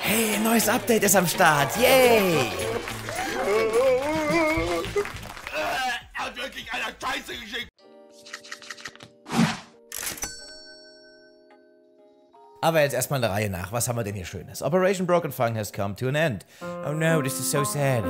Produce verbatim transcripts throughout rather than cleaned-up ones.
Hey, ein neues Update ist am Start. Yay! Er hat wirklich einer Scheiße geschickt. Aber jetzt erstmal der Reihe nach. Was haben wir denn hier Schönes? Operation Broken Fang has come to an end. Oh no, this is so sad.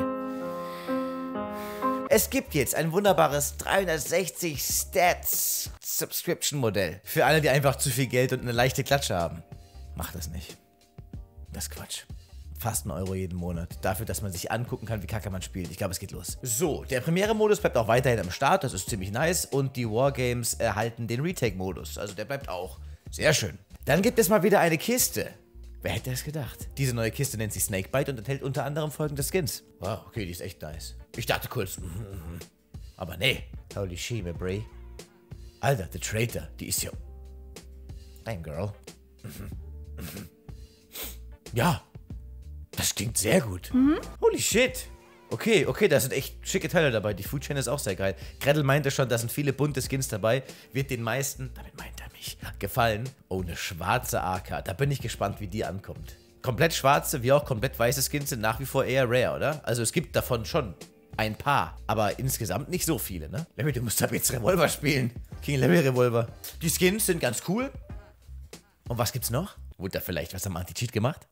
Es gibt jetzt ein wunderbares dreihundertsechzig Stats Subscription Modell. Für alle, die einfach zu viel Geld und eine leichte Klatsche haben. Macht das nicht. Das ist Quatsch. Fast ein Euro jeden Monat. Dafür, dass man sich angucken kann, wie kacke man spielt. Ich glaube, es geht los. So, der Premiere-Modus bleibt auch weiterhin am Start. Das ist ziemlich nice. Und die Wargames erhalten den Retake-Modus. Also der bleibt auch. Sehr schön. Dann gibt es mal wieder eine Kiste. Wer hätte es gedacht? Diese neue Kiste nennt sich Snakebite und enthält unter anderem folgende Skins. Wow, okay, die ist echt nice. Ich dachte kurz, mm, mm, aber nee. Holy shit, Bray. Alter, The Traitor, die ist ja... Damn, Girl. Mhm. Mhm. Ja, das klingt sehr gut. Mhm. Holy shit. Okay, okay, da sind echt schicke Teile dabei. Die Food Chain ist auch sehr geil. Gretel meinte schon, da sind viele bunte Skins dabei. Wird den meisten, damit meint er mich, gefallen. Oh, eine schwarze A K. Da bin ich gespannt, wie die ankommt. Komplett schwarze, wie auch komplett weiße Skins sind nach wie vor eher rare, oder? Also es gibt davon schon ein paar, aber insgesamt nicht so viele, ne? Lemmy, du musst aber jetzt Revolver spielen. King Lemmy Revolver. Die Skins sind ganz cool. Und was gibt's noch? Wurde da vielleicht was am Anti-Cheat gemacht?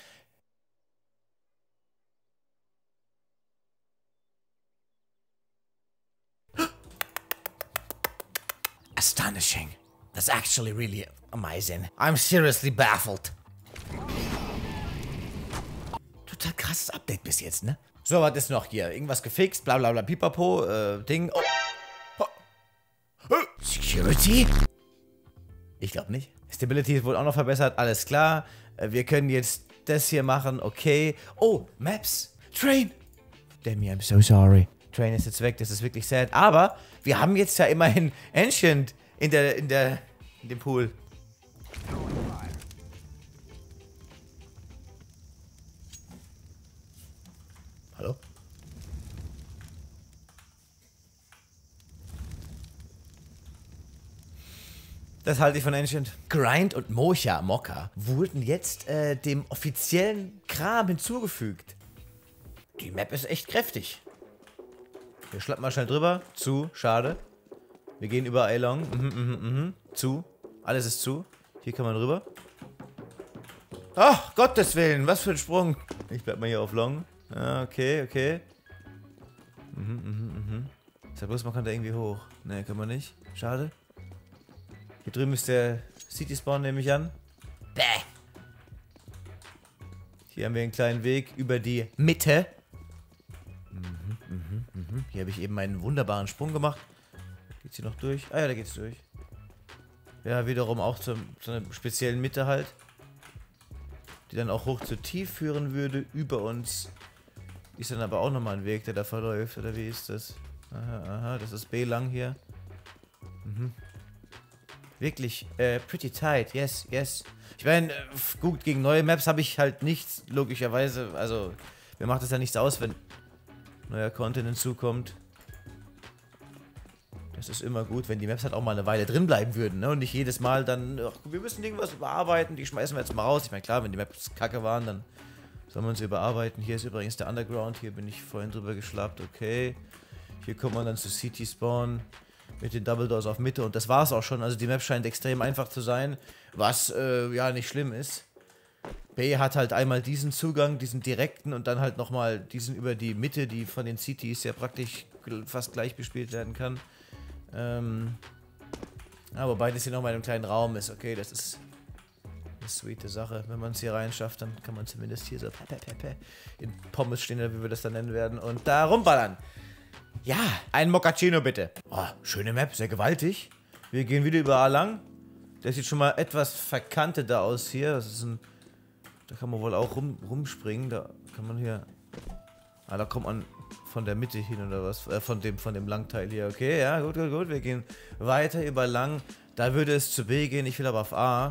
Astonishing. That's actually really amazing. I'm seriously baffled. Total krasses Update bis jetzt, ne? So, was ist noch hier? Irgendwas gefixt, bla bla bla, pipapo, äh, Ding. Oh. Oh. Security? Ich glaube nicht. Stability ist wohl auch noch verbessert, alles klar. Wir können jetzt das hier machen, okay. Oh, Maps. Train. Damn me, I'm so sorry. Train ist jetzt weg, das ist wirklich sad. Aber wir haben jetzt ja immerhin Ancient in der, in der, in dem Pool. Hallo? Das halte ich von Ancient. Grind und Mocha Mokka wurden jetzt äh, dem offiziellen Kram hinzugefügt. Die Map ist echt kräftig. Wir schlappen mal schnell drüber. Zu, schade. Wir gehen überall long. Mhm, mhm, mhm. Zu. Alles ist zu. Hier kann man rüber. Ach, Gottes Willen, was für ein Sprung. Ich bleib mal hier auf long. Ah, okay, okay. Mhm, mhm, mhm. Ich sag bloß, man kann da irgendwie hoch. Ne, kann man nicht. Schade. Hier drüben ist der City Spawn, nehme ich an. Bäh. Hier haben wir einen kleinen Weg über die Mitte. Mhm, mhm, mhm. Hier habe ich eben einen wunderbaren Sprung gemacht. Geht's hier noch durch? Ah ja, da geht's durch. Ja, wiederum auch zum, zu einer speziellen Mitte halt. Die dann auch hoch zu tief führen würde. Über uns ist dann aber auch nochmal ein Weg, der da verläuft. Oder wie ist das? Aha, aha, das ist B lang hier. Mhm. Wirklich, äh, pretty tight. Yes, yes. Ich meine, gut, gegen neue Maps habe ich halt nichts, logischerweise. Also, mir macht es ja nichts aus, wenn neuer Content hinzukommt. Das ist immer gut, wenn die Maps halt auch mal eine Weile drin bleiben würden, ne? Und nicht jedes Mal dann, ach, wir müssen irgendwas überarbeiten, die schmeißen wir jetzt mal raus. Ich meine, klar, wenn die Maps kacke waren, dann soll man sie überarbeiten. Hier ist übrigens der Underground, hier bin ich vorhin drüber geschlappt, okay. Hier kommt man dann zu City Spawn mit den Double Doors auf Mitte und das war's auch schon. Also die Map scheint extrem einfach zu sein, was, äh, ja, nicht schlimm ist. B hat halt einmal diesen Zugang, diesen direkten und dann halt nochmal diesen über die Mitte, die von den Cities ja praktisch fast gleich bespielt werden kann. Ähm, aber beides hier nochmal in einem kleinen Raum ist, okay, das ist eine sweete Sache. Wenn man es hier rein schafft, dann kann man zumindest hier so in Pommes stehen, oder wie wir das dann nennen werden, und da rumballern. Ja, ein Mochaccino bitte. Oh, schöne Map, sehr gewaltig. Wir gehen wieder überall lang. Der sieht schon mal etwas verkanteter aus hier. Das ist ein, da kann man wohl auch rum, rumspringen. Da kann man hier... Ah, da kommt man von der Mitte hin oder was? Äh, von dem, von dem Langteil hier. Okay, ja, gut, gut, gut. Wir gehen weiter über lang. Da würde es zu B gehen. Ich will aber auf A.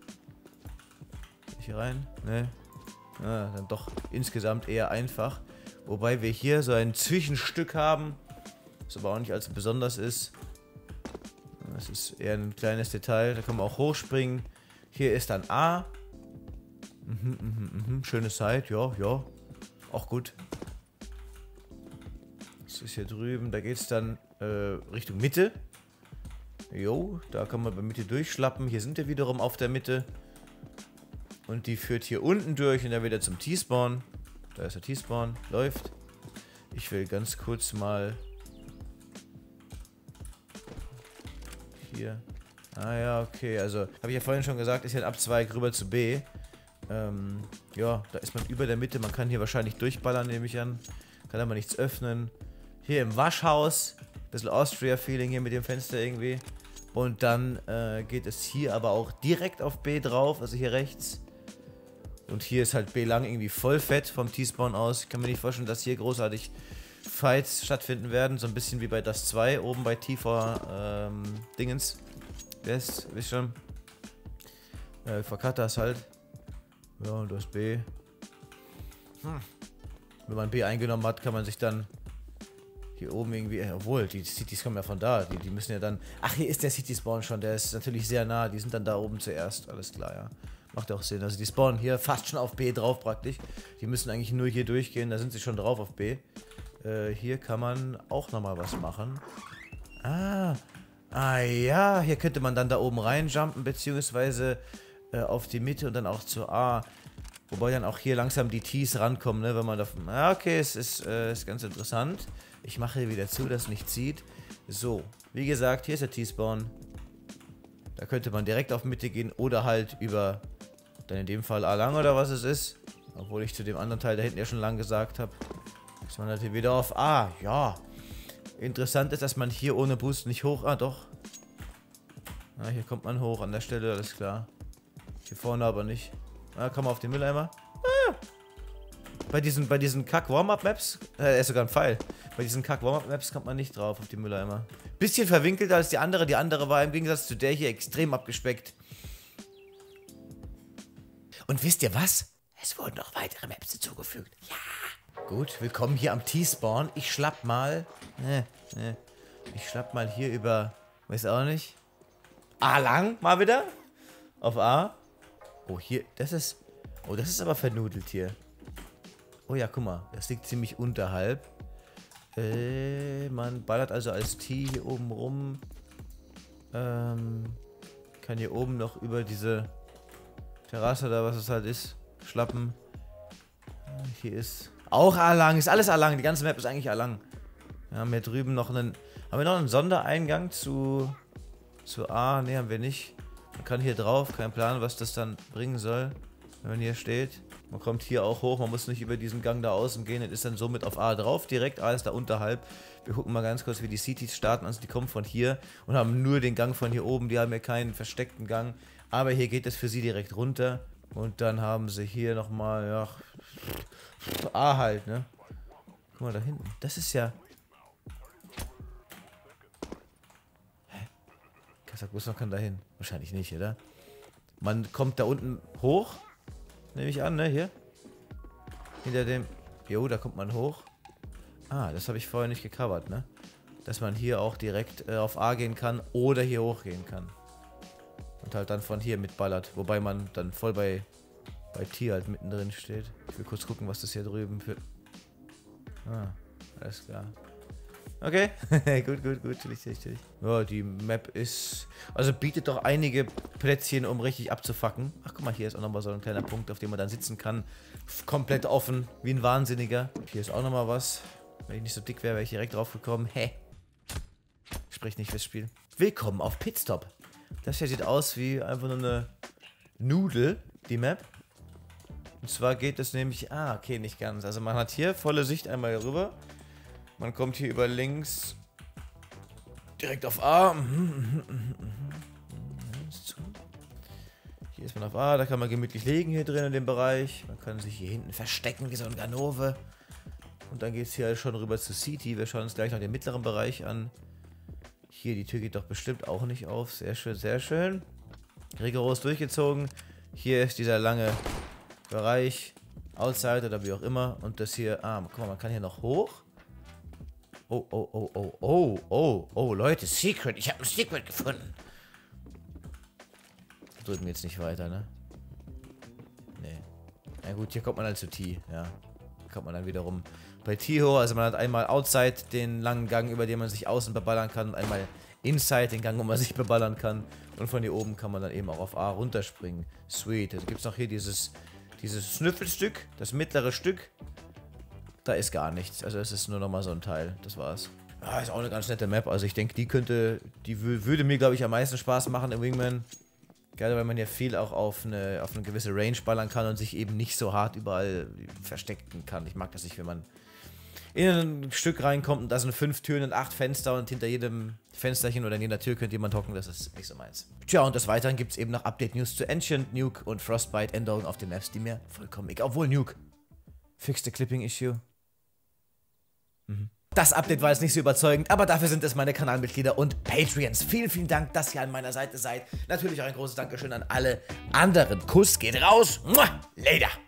Hier rein? Ne. Ja, dann doch insgesamt eher einfach. Wobei wir hier so ein Zwischenstück haben, das aber auch nicht allzu besonders ist. Das ist eher ein kleines Detail, da kann man auch hochspringen. Hier ist dann A. Mhm, mhm, mhm. Schöne Side, ja, ja. Auch gut. Das ist hier drüben, da geht's dann äh, Richtung Mitte. Jo, da kann man bei Mitte durchschlappen. Hier sind wir wiederum auf der Mitte. Und die führt hier unten durch und dann wieder zum T-Spawn. Da ist der T-Spawn, läuft. Ich will ganz kurz mal... Hier. Ah ja, okay, also, habe ich ja vorhin schon gesagt, ist ja ein Abzweig rüber zu B. Ähm, ja, da ist man über der Mitte. Man kann hier wahrscheinlich durchballern, nehme ich an. Kann aber nichts öffnen. Hier im Waschhaus. Bisschen Austria-Feeling hier mit dem Fenster irgendwie. Und dann äh, geht es hier aber auch direkt auf B drauf. Also hier rechts. Und hier ist halt B lang irgendwie voll fett vom T-Spawn aus. Ich kann mir nicht vorstellen, dass hier großartig Fights stattfinden werden. So ein bisschen wie bei das zwei oben bei T vor ähm, Dingens. Wer ist, wisst schon? Äh, Verkatas halt. Ja, und das B. Hm. Wenn man B eingenommen hat, kann man sich dann hier oben irgendwie, äh, obwohl, die Cities kommen ja von da, die, die müssen ja dann, ach, hier ist der City-Spawn schon, der ist natürlich sehr nah, die sind dann da oben zuerst, alles klar, ja. Macht auch Sinn, also die spawnen hier fast schon auf B drauf praktisch, die müssen eigentlich nur hier durchgehen, da sind sie schon drauf auf B. Äh, hier kann man auch nochmal was machen. Ah, ah ja, hier könnte man dann da oben reinjumpen, beziehungsweise äh, auf die Mitte und dann auch zu A. Wobei dann auch hier langsam die Ts rankommen, ne, wenn man da... Ah, okay, es ist, äh, ist ganz interessant. Ich mache hier wieder zu, dass es nicht zieht. So, wie gesagt, hier ist der T-Spawn. Da könnte man direkt auf Mitte gehen oder halt über, dann in dem Fall A lang oder was es ist. Obwohl ich zu dem anderen Teil da hinten ja schon lang gesagt habe. Ist man halt hier wieder auf A, ja. Interessant ist, dass man hier ohne Boost nicht hoch... Ah, doch. Ah, hier kommt man hoch an der Stelle, alles klar. Hier vorne aber nicht. Ah, kann man auf den Mülleimer. Ah. Bei diesen, bei diesen Kack-Warm-Up-Maps, äh, er ist sogar ein Pfeil. Bei diesen Kack-Warm-Up-Maps kommt man nicht drauf auf die Mülleimer. Bisschen verwinkelter als die andere. Die andere war im Gegensatz zu der hier extrem abgespeckt. Und wisst ihr was? Es wurden noch weitere Maps hinzugefügt. Ja. Gut, willkommen hier am T-Spawn. Ich schlapp mal. Ne, ne. Ich schlapp mal hier über, weiß auch nicht. A lang, mal wieder. Auf A. Oh, hier, das ist... Oh, das ist aber vernudelt hier. Oh ja, guck mal, das liegt ziemlich unterhalb. Äh, man ballert also als T hier oben rum. Ähm, kann hier oben noch über diese Terrasse oder was es halt ist, schlappen. Hier ist auch A-lang, ist alles A-lang, die ganze Map ist eigentlich A-lang. Wir haben hier drüben noch einen... Haben wir noch einen Sondereingang zu... Zu A? Ne, haben wir nicht. Man kann hier drauf, kein Plan, was das dann bringen soll, wenn man hier steht. Man kommt hier auch hoch, man muss nicht über diesen Gang da außen gehen und ist dann somit auf A drauf, direkt A ist da unterhalb. Wir gucken mal ganz kurz, wie die Cities starten, also die kommen von hier und haben nur den Gang von hier oben, die haben ja keinen versteckten Gang. Aber hier geht es für sie direkt runter und dann haben sie hier nochmal, ja, A halt, ne. Guck mal da hinten, das ist ja... Kasakbus kann da hin. Wahrscheinlich nicht, oder? Man kommt da unten hoch. Nehme ich an, ne? Hier. Hinter dem... Jo, da kommt man hoch. Ah, das habe ich vorher nicht gecovert, ne? Dass man hier auch direkt äh, auf A gehen kann oder hier hochgehen kann. Und halt dann von hier mitballert. Wobei man dann voll bei, bei T halt mittendrin steht. Ich will kurz gucken, was das hier drüben für... Ah, alles klar. Okay, gut, gut, gut, chillig, chillig, chillig. Ja, die Map ist... Also bietet doch einige Plätzchen, um richtig abzufacken. Ach, guck mal, hier ist auch nochmal so ein kleiner Punkt, auf dem man dann sitzen kann. Komplett offen, wie ein Wahnsinniger. Hier ist auch nochmal was. Wenn ich nicht so dick wäre, wäre ich direkt drauf gekommen. Hä? Sprich nicht fürs Spiel. Willkommen auf Pitstop. Das hier sieht aus wie einfach nur eine Nudel, die Map. Und zwar geht es nämlich... Ah, okay, nicht ganz. Also man hat hier volle Sicht einmal rüber. Man kommt hier über links direkt auf A. Hier ist man auf A, da kann man gemütlich liegen hier drin in dem Bereich. Man kann sich hier hinten verstecken wie so ein Ganove. Und dann geht es hier schon rüber zu City. Wir schauen uns gleich noch den mittleren Bereich an. Hier, die Tür geht doch bestimmt auch nicht auf. Sehr schön, sehr schön. Rigoros durchgezogen. Hier ist dieser lange Bereich. Outside oder wie auch immer. Und das hier, ah, guck mal, man kann hier noch hoch. Oh, oh, oh, oh, oh, oh, oh, Leute, Secret. Ich habe ein Secret gefunden. Drücken wir jetzt nicht weiter, ne? Nee. Na gut, hier kommt man halt zu T, ja. Hier kommt man dann wiederum bei T-Ho, also man hat einmal Outside den langen Gang, über den man sich außen beballern kann, und einmal Inside den Gang, wo man sich beballern kann. Und von hier oben kann man dann eben auch auf A runterspringen. Sweet. Jetzt gibt es noch hier dieses, dieses Schnüffelstück, das mittlere Stück. Da ist gar nichts, also es ist nur nochmal so ein Teil, das war's. Ah, ist auch eine ganz nette Map, also ich denke, die könnte, die würde mir, glaube ich, am meisten Spaß machen im Wingman. Gerade weil man ja viel auch auf eine, auf eine gewisse Range ballern kann und sich eben nicht so hart überall verstecken kann. Ich mag das nicht, wenn man in ein Stück reinkommt und da sind fünf Türen und acht Fenster und hinter jedem Fensterchen oder in jeder Tür könnte jemand hocken, das ist nicht so meins. Tja, und des Weiteren gibt es eben noch Update-News zu Ancient, Nuke und Frostbite, Änderungen auf den Maps, die mir vollkommen egal. Obwohl Nuke, fixed the Clipping-Issue. Mhm. Das Update war jetzt nicht so überzeugend, aber dafür sind es meine Kanalmitglieder und Patreons. Vielen, vielen Dank, dass ihr an meiner Seite seid. Natürlich auch ein großes Dankeschön an alle anderen. Kuss geht raus. Mua, later.